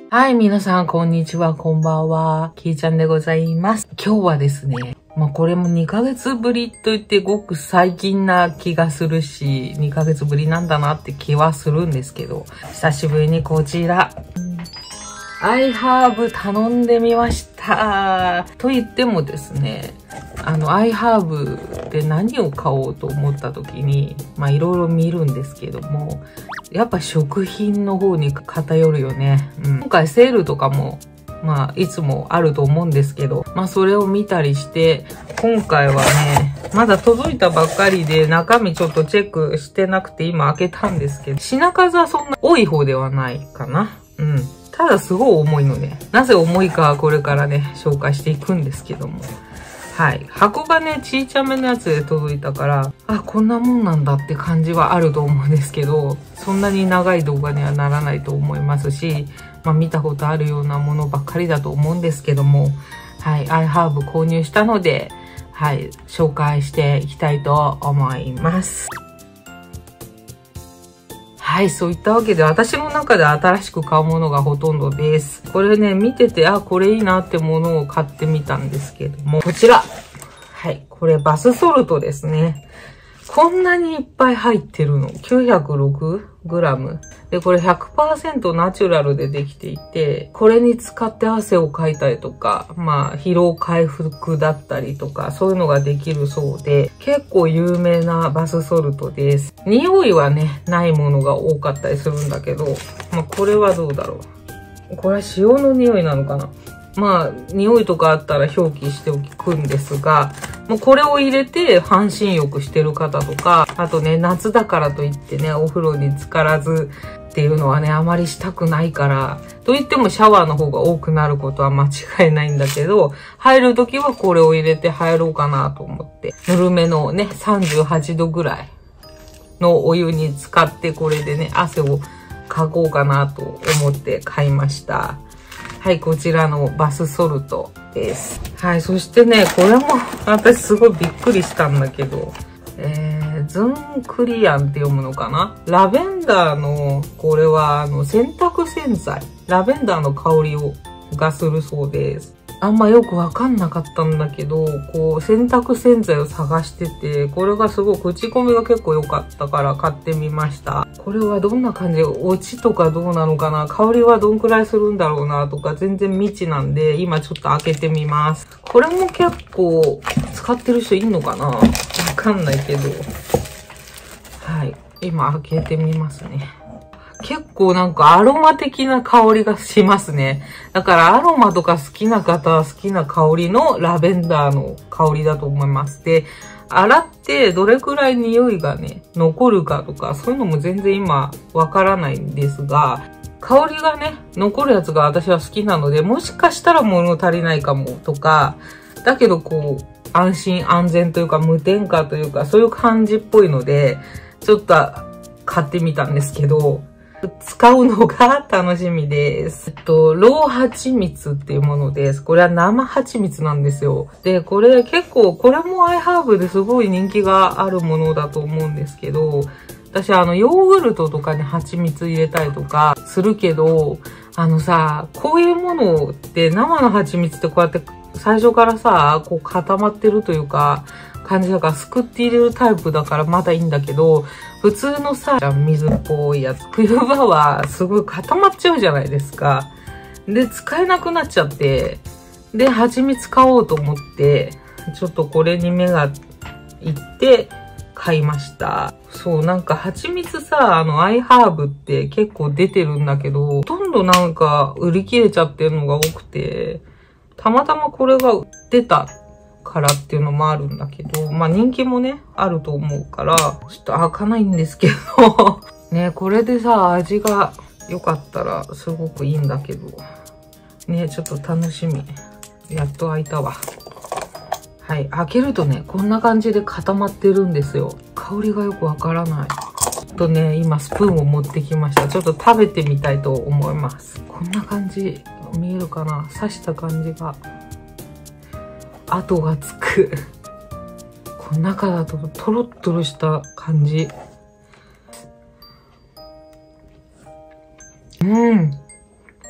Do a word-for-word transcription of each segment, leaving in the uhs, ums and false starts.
はい、皆さん、こんにちは、こんばんは。きーちゃんでございます。今日はですね、まあこれもにかげつぶりと言ってごく最近な気がするし、にかげつぶりなんだなって気はするんですけど、久しぶりにこちら、アイハーブ頼んでみました。と言ってもですね、あの、アイハーブで何を買おうと思った時に、まあいろいろ見るんですけども、やっぱ食品の方に偏るよね。うん、今回セールとかも、まあいつもあると思うんですけど、まあそれを見たりして、今回はね、まだ届いたばっかりで中身ちょっとチェックしてなくて今開けたんですけど、品数はそんな多い方ではないかな。うん。ただすごい重いので、なぜ重いかはこれからね、紹介していくんですけども。はい。箱がね、ちいちゃめのやつで届いたから、あ、こんなもんなんだって感じはあると思うんですけど、そんなに長い動画にはならないと思いますし、まあ見たことあるようなものばっかりだと思うんですけども、はい。アイハーブ購入したので、はい。紹介していきたいと思います。はい、そういったわけで私の中で新しく買うものがほとんどです。これね、見てて、あ、これいいなってものを買ってみたんですけども、こちら。はい、これバスソルトですね。こんなにいっぱい入ってるの。きゅうひゃくろくグラム。で、これ ひゃくパーセント ナチュラルでできていて、これに使って汗をかいたりとか、まあ、疲労回復だったりとか、そういうのができるそうで、結構有名なバスソルトです。匂いはね、ないものが多かったりするんだけど、まあ、これはどうだろう。これは塩の匂いなのかな。まあ、匂いとかあったら表記しておくんですが、もうこれを入れて半身浴してる方とか、あとね、夏だからといってね、お風呂に浸からずっていうのはね、あまりしたくないから、と言ってもシャワーの方が多くなることは間違いないんだけど、入るときはこれを入れて入ろうかなと思って、ぬるめのね、さんじゅうはちどぐらいのお湯に浸かってこれでね、汗をかこうかなと思って買いました。はい、こちらのバスソルトです。はい、そしてね、これも私すごいびっくりしたんだけど、えー、ズンクリアンって読むのかな？ラベンダーの、これはあの洗濯洗剤。ラベンダーの香りを、がするそうです。あんまよくわかんなかったんだけど、こう洗濯洗剤を探してて、これがすごく口コミが結構良かったから買ってみました。これはどんな感じ？オチとかどうなのかな？香りはどんくらいするんだろうなとか全然未知なんで、今ちょっと開けてみます。これも結構使ってる人いんのかな？わかんないけど。はい。今開けてみますね。結構なんかアロマ的な香りがしますね。だからアロマとか好きな方は好きな香りのラベンダーの香りだと思います。で、洗ってどれくらい匂いがね、残るかとか、そういうのも全然今わからないんですが、香りがね、残るやつが私は好きなので、もしかしたら物足りないかもとか、だけどこう、安心安全というか無添加というか、そういう感じっぽいので、ちょっと買ってみたんですけど、使うのが楽しみです。えっと、ローハチミツっていうものです。これは生ハチミツなんですよ。で、これ結構、これもアイハーブですごい人気があるものだと思うんですけど、私あの、ヨーグルトとかにハチミツ入れたりとかするけど、あのさ、こういうものって生のハチミツってこうやって最初からさ、こう固まってるというか、感じだからすくって入れるタイプだからまだいいんだけど、普通のさ、水っぽいやつ、冬場はすごい固まっちゃうじゃないですか。で、使えなくなっちゃって、で、蜂蜜買おうと思って、ちょっとこれに目がいって買いました。そう、なんか蜂蜜さ、あの、アイハーブって結構出てるんだけど、ほとんどなんか売り切れちゃってるのが多くて、たまたまこれが売ってたからっていうのもあるんだけど、まあ人気もね、あると思うから、ちょっと開かないんですけど、ね、これでさ、味が良かったらすごくいいんだけど、ね、ちょっと楽しみ。やっと開いたわ。はい、開けるとね、こんな感じで固まってるんですよ。香りがよくわからない。ちょっとね、今スプーンを持ってきました。ちょっと食べてみたいと思います。こんな感じ、見えるかな？刺した感じが。跡がつく。この中だとトロットロした感じ。うん。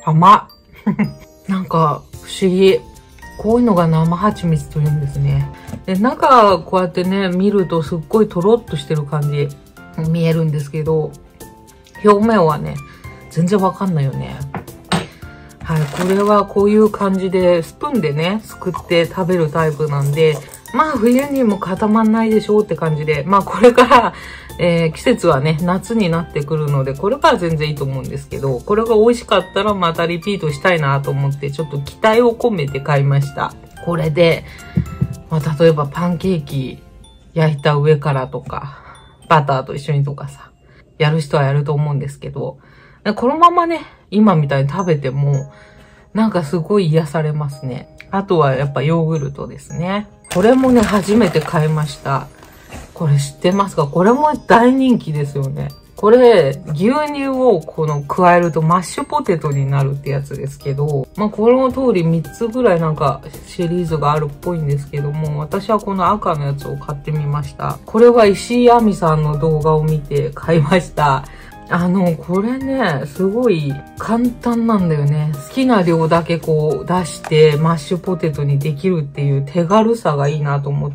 甘っ。なんか、不思議。こういうのが生蜂蜜というんですね。で、中、こうやってね、見るとすっごいとろっとしてる感じ、見えるんですけど、表面はね、全然わかんないよね。はい、これはこういう感じで、スプーンでね、すくって食べるタイプなんで、まあ冬にも固まんないでしょうって感じで、まあこれから、えー、季節はね、夏になってくるので、これから全然いいと思うんですけど、これが美味しかったらまたリピートしたいなと思って、ちょっと期待を込めて買いました。これで、まあ例えばパンケーキ焼いた上からとか、バターと一緒にとかさ、やる人はやると思うんですけど、このままね、今みたいに食べても、なんかすごい癒されますね。あとはやっぱヨーグルトですね。これもね、初めて買いました。これ知ってますか？これも大人気ですよね。これ、牛乳をこの加えるとマッシュポテトになるってやつですけど、まあこの通りみっつぐらいなんかシリーズがあるっぽいんですけども、私はこの赤のやつを買ってみました。これは石井亜美さんの動画を見て買いました。あの、これね、すごい簡単なんだよね。好きな量だけこう出してマッシュポテトにできるっていう手軽さがいいなと思って、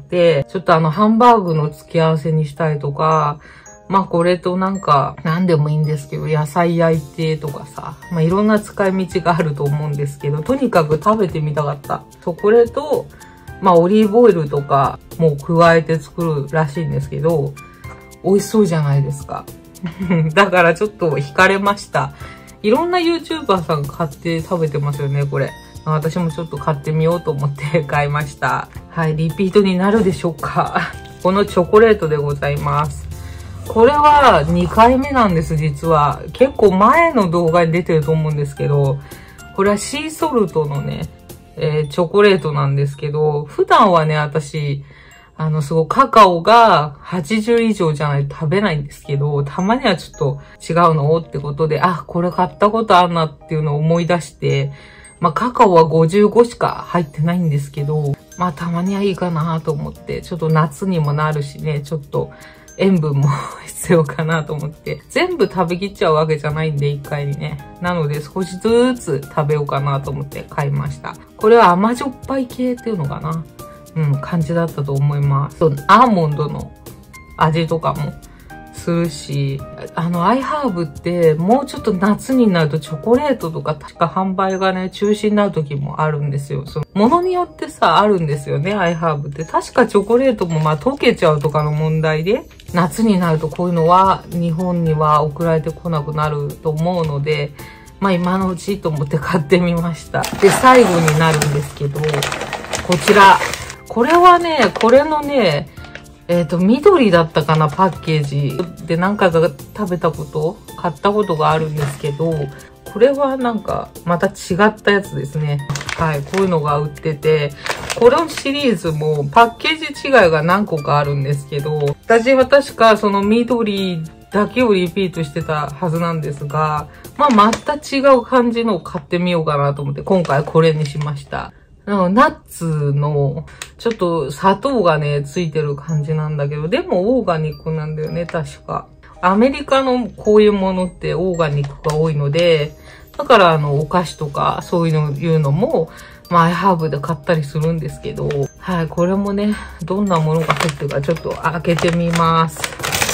ちょっとあのハンバーグの付け合わせにしたりとか、まあこれとなんか何でもいいんですけど、野菜焼いてとかさ、まあいろんな使い道があると思うんですけど、とにかく食べてみたかった。そう、これと、まあオリーブオイルとかも加えて作るらしいんですけど、美味しそうじゃないですか。だからちょっと惹かれました。いろんな YouTuber さん買って食べてますよね、これ。私もちょっと買ってみようと思って買いました。はい、リピートになるでしょうか。このチョコレートでございます。これはにかいめなんです、実は。結構前の動画に出てると思うんですけど、これはシーソルトのね、えー、チョコレートなんですけど、普段はね、私、あの、すごいカカオがはちじゅう以上じゃないと食べないんですけど、たまにはちょっと違うのってことで、あ、これ買ったことあるなっていうのを思い出して、まあカカオはごじゅうごしか入ってないんですけど、まあたまにはいいかなと思って、ちょっと夏にもなるしね、ちょっと塩分も必要かなと思って、全部食べきっちゃうわけじゃないんで、一回にね。なので少しずつ食べようかなと思って買いました。これは甘じょっぱい系っていうのかな。うん、感じだったと思います。そう、アーモンドの味とかもするし、あの、アイハーブってもうちょっと夏になるとチョコレートとか確か販売がね、中止になる時もあるんですよ。その、ものによってさ、あるんですよね、アイハーブって。確かチョコレートもまあ溶けちゃうとかの問題で、夏になるとこういうのは日本には送られてこなくなると思うので、まあ今のうちと思って買ってみました。で、最後になるんですけど、こちら。これはね、これのね、えっと、緑だったかな、パッケージで何回か食べたこと、買ったことがあるんですけど、これはなんか、また違ったやつですね。はい、こういうのが売ってて、このシリーズもパッケージ違いが何個かあるんですけど、私は確かその緑だけをリピートしてたはずなんですが、まあ、また違う感じのを買ってみようかなと思って、今回これにしました。ナッツの、ちょっと砂糖がね、ついてる感じなんだけど、でもオーガニックなんだよね、確か。アメリカのこういうものってオーガニックが多いので、だからあの、お菓子とかそういうのいうのも、まあ、アイハーブで買ったりするんですけど、はい、これもね、どんなものが入ってるかちょっと開けてみます。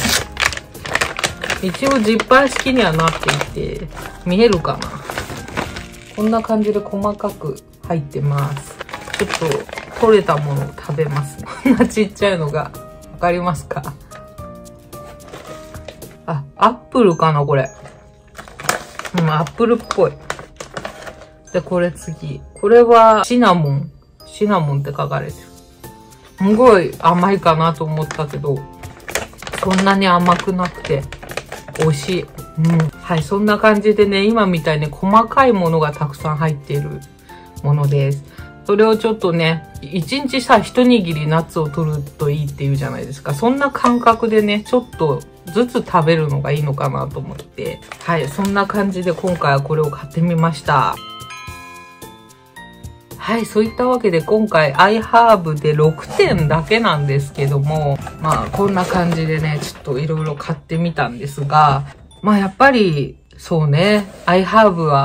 一応ジッパー式にはなっていて、見えるかな？こんな感じで細かく入ってます。ちょっと取れたものを食べますね。こんなちっちゃいのが、わかりますか？あ、アップルかなこれ。うん、アップルっぽい。で、これ次。これはシナモン。シナモンって書かれてる。すごい甘いかなと思ったけど、そんなに甘くなくて、美味しい。うん。はい、そんな感じでね、今みたいに細かいものがたくさん入っているものです。それをちょっとね、一日さ、一握りナッツを取るといいっていうじゃないですか。そんな感覚でね、ちょっとずつ食べるのがいいのかなと思って。はい、そんな感じで今回はこれを買ってみました。はい、そういったわけで今回アイハーブでろくてんだけなんですけども、まあこんな感じでね、ちょっといろいろ買ってみたんですが、まあやっぱりそうね、アイハーブは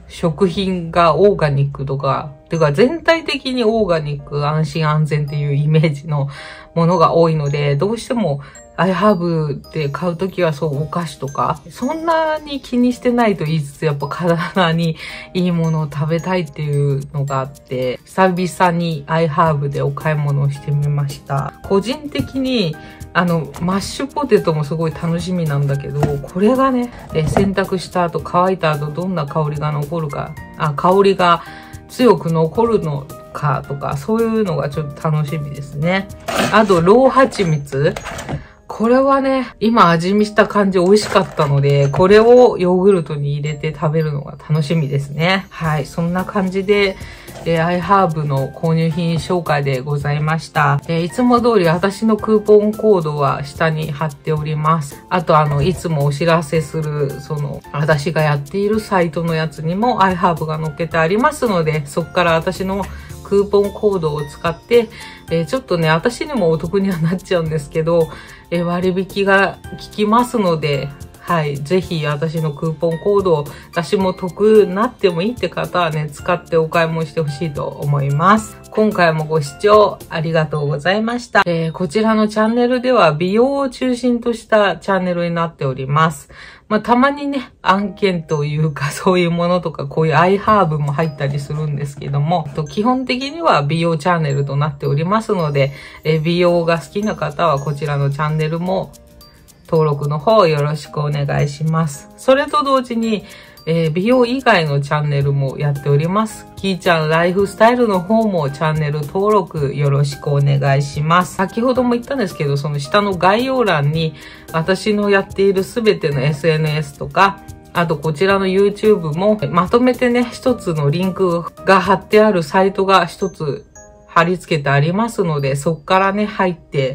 食品がオーガニックとか、てか全体的にオーガニック、安心安全っていうイメージのものが多いので、どうしてもアイハーブで買うときはそうお菓子とか、そんなに気にしてないと言いつつ、やっぱ体にいいものを食べたいっていうのがあって、久々にアイハーブでお買い物をしてみました。個人的にあの、マッシュポテトもすごい楽しみなんだけど、これがね、え洗濯した後、乾いた後、どんな香りが残るか、あ、香りが強く残るのかとか、そういうのがちょっと楽しみですね。あと、ローハチミツ。これはね、今味見した感じ美味しかったので、これをヨーグルトに入れて食べるのが楽しみですね。はい、そんな感じで、えー、アイハーブの購入品紹介でございました。えー、いつも通り私のクーポンコードは下に貼っております。あとあの、いつもお知らせする、その、私がやっているサイトのやつにもアイハーブが載っけてありますので、そこから私のクーポンコードを使って、えー、ちょっとね、私にもお得にはなっちゃうんですけど、えー、割引が効きますので、はい。ぜひ私のクーポンコードを私も得になってもいいって方はね、使ってお買い物してほしいと思います。今回もご視聴ありがとうございました。えー、こちらのチャンネルでは美容を中心としたチャンネルになっております。まあ、たまにね、案件というかそういうものとかこういうアイハーブも入ったりするんですけども、基本的には美容チャンネルとなっておりますので、えー、美容が好きな方はこちらのチャンネルも登録の方よろしくお願いします。それと同時に、えー、美容以外のチャンネルもやっております。きーちゃんライフスタイルの方もチャンネル登録よろしくお願いします。先ほども言ったんですけど、その下の概要欄に私のやっているすべての エスエヌエス とか、あとこちらの YouTube もまとめてね、一つのリンクが貼ってあるサイトが一つ貼り付けてありますので、そこからね、入って、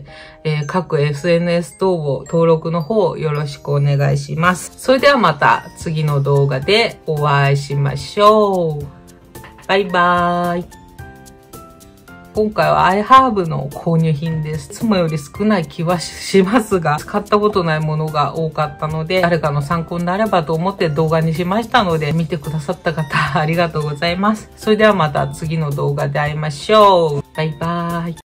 えー、各 エスエヌエス 等を登録の方よろしくお願いします。それではまた次の動画でお会いしましょう。バイバーイ。今回はアイハーブの購入品です。いつもより少ない気はしますが、使ったことないものが多かったので、誰かの参考になればと思って動画にしましたので、見てくださった方ありがとうございます。それではまた次の動画で会いましょう。バイバーイ。